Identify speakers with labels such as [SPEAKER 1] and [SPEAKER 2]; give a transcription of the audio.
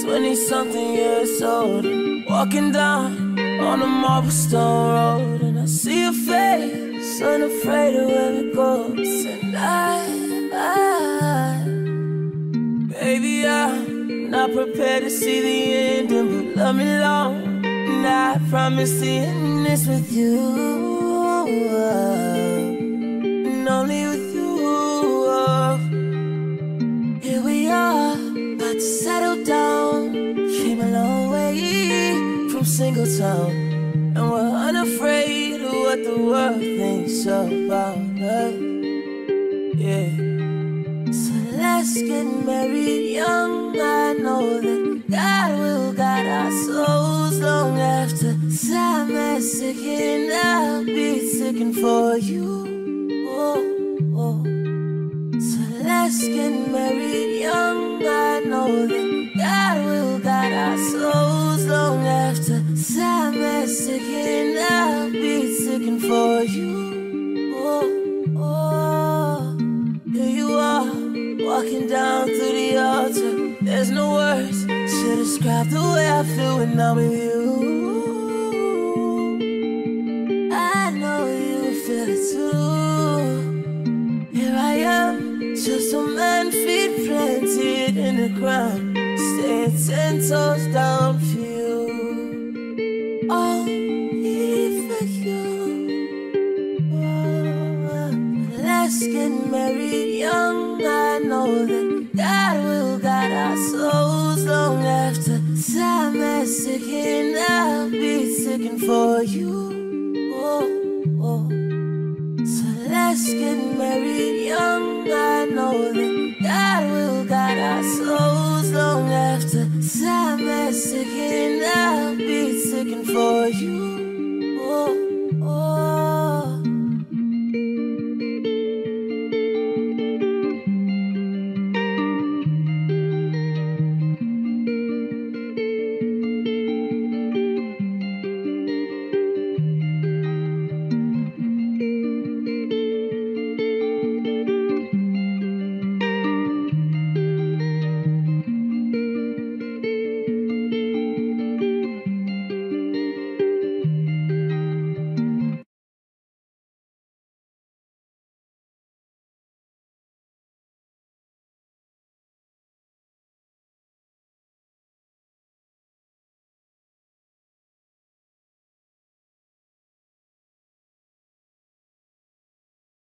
[SPEAKER 1] 20-something years old, walking down on a marble stone road, and I see your face, unafraid of where it goes. And baby, I'm not prepared to see the ending, but love me long, and I promise the end is with you, and only with you. Here we are, about to settle down, came a long way from single town, and we're unafraid of what the world thinks about us. Yeah. So let's get married young. I know that God will guide our souls long after time is ticking. I'll be ticking for you. Oh, oh. So let's get married young. I know that God will guide our souls long after time is ticking. I'll be ticking for you. Oh, oh. Here you are, walking down through the altar. There's no words to describe the way I feel when I'm with you. I know you feel it too. Here I am, just a man, feet planted in the ground, staying 10 toes down for you. Only for you. Oh, let's get married young. I know that God will guide our souls long after time is ticking. I'll be ticking for you. Oh, oh. So let's get married young. I know that God will guide our souls long after time is ticking. I'll be ticking for you.